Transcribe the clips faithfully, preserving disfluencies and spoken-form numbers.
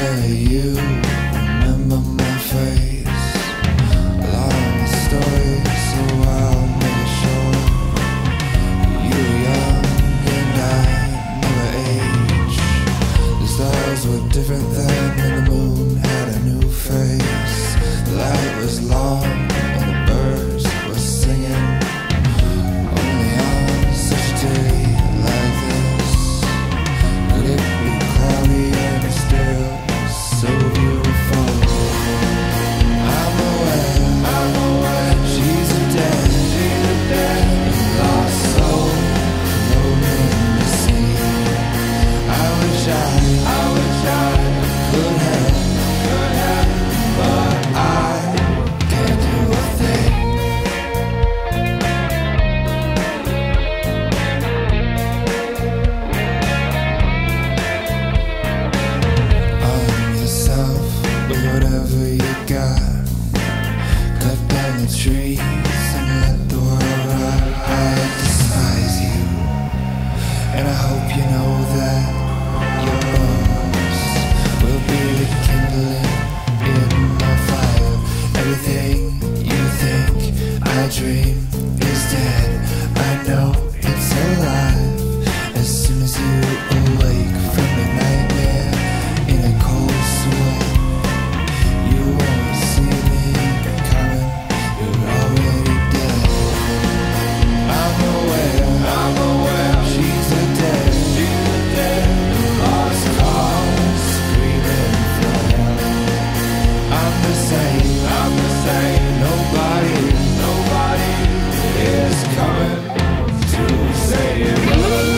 swear you remember my face. A lot of the stories, so I'll make it short. You were young and I never aged. The stars were different then and the moon had a new face. The light was long and the birds were singing. Only on such a day like this could it be cloudy and still so beautiful. I'm aware, I'm aware, she's a dead, she's a dead lost soul, floating in the sea. I wish I, I wish I could have, could have, but I can't do a thing. Arm yourself with whatever you got. Cut down the trees and let the world ride. Despise you, and I hope you know that your bones will be the kindling in my fire. Everything you think I dream is dead. I know it's alive. As soon as you awake from the nightmare in a cold sweat, you won't see me coming. You're already dead. I'm aware, I'm aware, she's a dead, she's a dead lost cause, screaming for help. I'm the same, I'm the same. Nobody, nobody is coming to save us.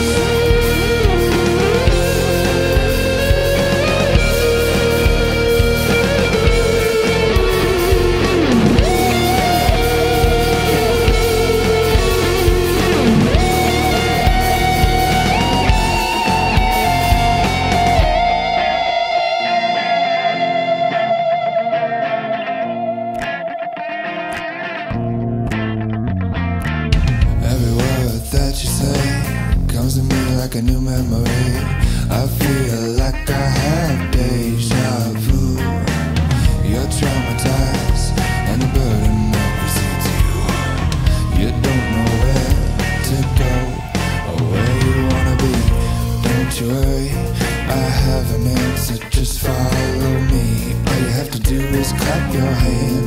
Every word that you say comes to me like a new memory. I feel like I have deja vu. You're traumatized and the burden that precedes you. You don't know where to go or where you wanna be. Don't you worry, I have an answer, just follow me. All you have to do is clap your hands